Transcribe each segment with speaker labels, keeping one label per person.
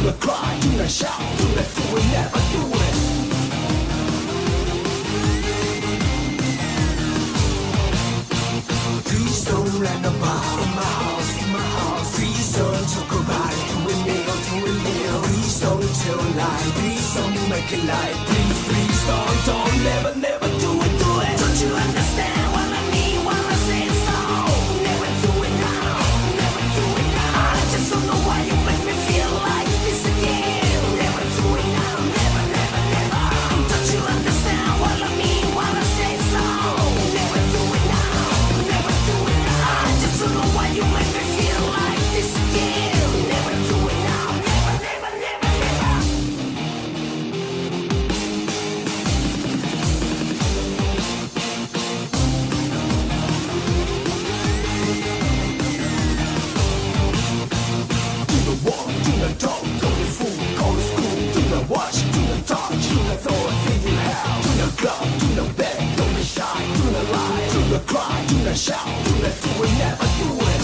Speaker 1: not cry, do not shout, do not do it, never do it. Please don't run about in my house, in my house. Please don't talk about it, do it nail, do it nail. Please don't tell a lie, please don't make a lie. Please, please don't, never, never do it, do it. Don't you understand what I mean when I say so? Never do it now, never do it now. I just don't know why you make me feel like this again. Never do it now, never, never, never. Don't you understand what I mean when I say so? Never do it now, never do it now. I just don't know why you make me feel like this again. Never do it now, never, never, never, never. Do not walk, do not talk, go to food, go to school. Do not watch, do not talk, do not throw a thing you have. Do not club, do not beg, don't be shy, do not lie, do not cry, do not shout, do not do it, never do it.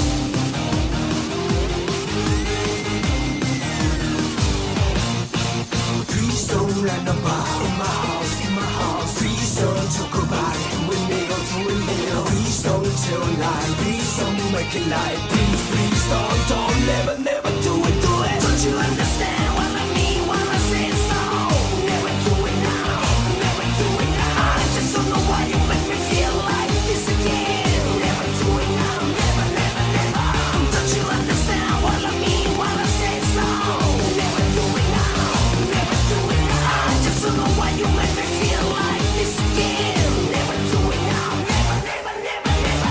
Speaker 1: Please don't run about in my house, in my house. Please don't talk about it, do it nail, do it nail. Please don't tell a lie, please don't make a lie. Please, please don't, never, never do it, do it. Don't you understand what I mean when I say so? Never do it now, never do it now. I just don't know why you make me feel like this again. Never do it now, never, never, never. Don't you understand what I mean when I say so? Never do it now, never do it now. I just don't know why you make me feel like this again. Never do it now, never, never, never, never.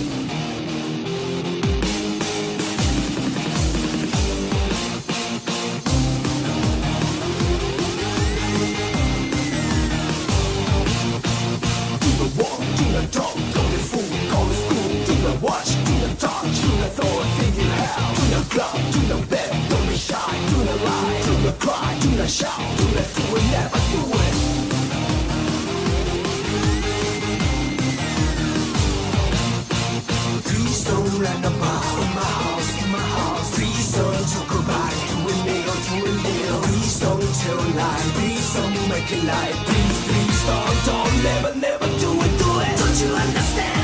Speaker 1: Do not walk, do not talk, go to food, go to school. Do not watch, do not talk, do not throw a thing you have. Do not club, do not beg, don't be shy, do not lie, do not cry, do not shout, do not do it, never do it. Please don't run about in my house, in my house. Please don't talk about it, do it nail, do it nail. Please don't tell a lie, please don't make a lie. Please, please don't, never, never do it, do it. Don't you understand?